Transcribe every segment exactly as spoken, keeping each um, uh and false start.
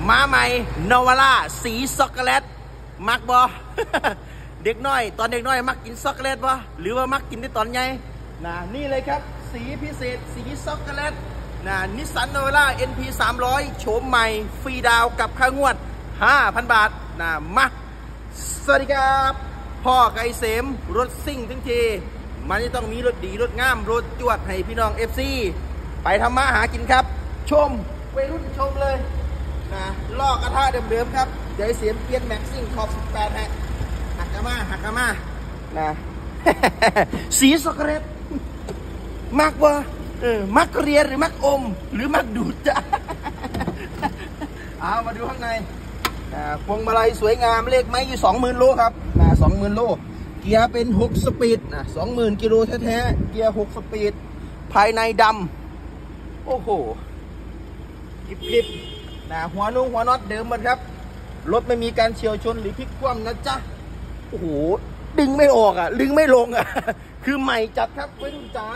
มาใหม่นวาร่าสีช็อกโกแลตมักบอ เด็กน้อยตอนเด็กน้อยมักกินช็อกโกแลตบอหรือว่ามักกินในตอนใหญ่นะนี่เลยครับสีพิเศษสีช็อกโกแลตนะนิสสันนวาร่า เอ็น พี สามร้อยโฉมใหม่ฟรีดาวกับค่างวด ห้าพัน บาทนะมาสวัสดีครับพ่อไก่เสมรถซิ่งทั้งทีมันจะต้องมีรถดีรถงามรถจวดให้พี่น้อง เอฟ ซี ไปทำมาหากินครับชมวัยรุ่นชมเลยนะลอกกระทะเดิมๆครับเดี๋ยวเสียมเปลี่ยนแม็กซิ่งขอบสิบแปดฮะหักกระมาหักกระมานะ สีช็อกโกแลตมักวะเออมักเรียนหรือมักอมหรือมักดูดจ้ะ เอามาดูข้างในพวงมาลัยสวยงามเลขไม้อยู่สองหมื่นโลครับนะสองหมื่นโลเกียร์เป็นหกสปีดนะสองหมื่นกิโลแท้ๆเกียร์หกสปีดภายในดำโอ้โหกริบๆนะหัวนุ่งหัวน็อตเดิมหมดครับรถไม่มีการเฉียวชนหรือพลิกคว่ำนะจ๊ะโอ้โหดึงไม่ออกอ่ะดึงไม่ลงอ่ะ คือใหม่จัดครับไว้ดูจ้า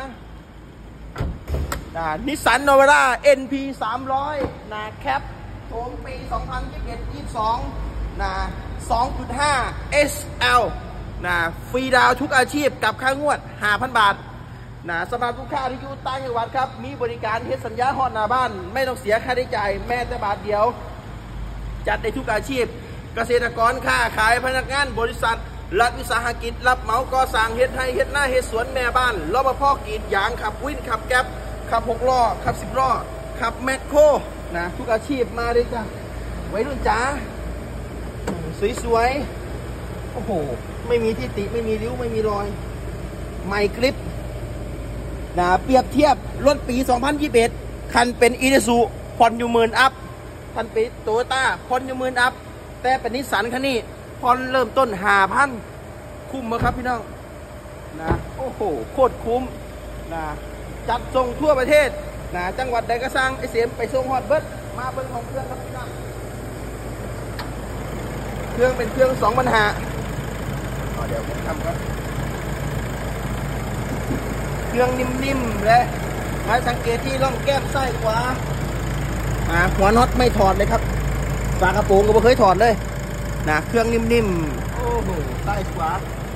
นิสสันนวาร่า เอ็น พี สามร้อยนะแคปโฉมปี สองพันยี่สิบเอ็ด ยี่สิบสองนะ สองจุดห้า เอส แอล นะฟรีดาวทุกอาชีพกับค่างวด ห้าพัน บาทนะสำหรับลูกค้าที่อยู่ต่างจังหวัดครับมีบริการเทสัญญาฮอดหน้าบ้านไม่ต้องเสียค่าใช้จ่ายแม้แต่บาทเดียวจัดได้ทุกอาชีพเกษตรกรค้าขายพนักงานบริษัทรัฐวิสาหกิจรับเหมาก่อสร้างเฮ็ดให้เฮ็ดหน้าเฮ็ดสวนแม่บ้านรปภกรีดยางขับวินขับแก๊ปขับหกล้อขับสิบล้อขับแมคโครนะทุกอาชีพมาเลยจ้ะไว้รุ่นจ๋าสวยๆโอ้โหไม่มีที่ติไม่มีริ้วไม่มีรอยไมค์คลิปนะเปรียบเทียบรถปี สองพันยี่สิบเอ็ด คันเป็นอีซูซูผ่อนอยู่หมื่นอัพคันเป็นโตโยต้าผ่อนอยู่หมื่นอัพแต่เป็นนิสสันคันนี้ผ่อนเริ่มต้น ห้าพัน คุ้มไหมครับพี่น้องนะโอ้โหโคตรคุ้มนะจัดส่งทั่วประเทศนะจังหวัดใดก็สร้างไอเสียมไปส่งฮอดเบิร์ดมาเบิ้งของเครื่องครับพี่น้องเครื่องเป็นเครื่องสองปัญหาเดี๋ยวผมทำครับเครื่องนิ่มๆและมาสังเกตที่ร่องแก้มซ้ายขวาหัวน็อตไม่ถอดเลยครับฝากระโปรงก็ไม่เคยถอดเลยนะเครื่องนิ่มๆโอ้โหซ้ายขวา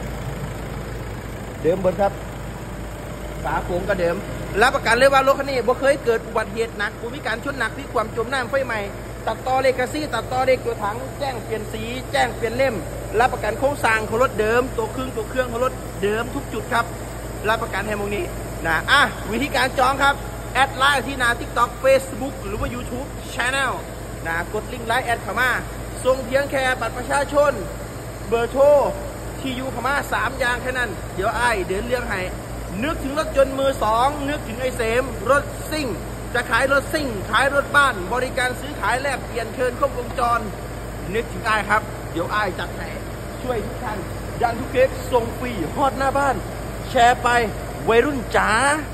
เดิมเบิร์ดครับฝาโปรงก็เดิมรับประกันเลยว่ารถคันนี้บ่เคยเกิดอุบัติเหตุหนักผู้พิการชนหนักที่ความจมน้ำไฟใหม่ตัดต่อเลกาซี่ตัดต่อเลขตัวถังแจ้งเปลี่ยนสีแจ้งเปลี่ยนเล่มรับประกันโครงสร้างของรถเดิมตัวเครื่องตัวเครื่องของรถเดิมทุกจุดครับรับประกันให้มงนี้นะอ่ะวิธีการจองครับแอดไลน์ที่หน้า ติ๊กต็อก เฟซบุ๊ก หรือว่า ยูทูบ Channel นะกดลิงก์ไลน์แอดเข้ามาส่งเพียงแค่บัตรประชาชนเบอร์โทรที่อยู่เข้ามาสามอย่างแค่นั้นเดี๋ยวไอ้เดินเรื่องให้นึกถึงรถยนต์มือสองนึกถึงไอเสมรถซิ่งจะขายรถซิ่งขายรถบ้านบริการซื้อขายแลกเปลี่ยนเชิญครบวงจรนึกถึงไอ้ครับเดี๋ยวไอ้จัดให้ช่วยทุกท่านยันทุกเคสส่งฟรีฮอดหน้าบ้านแชร์ไปวัยรุ่นจ๋า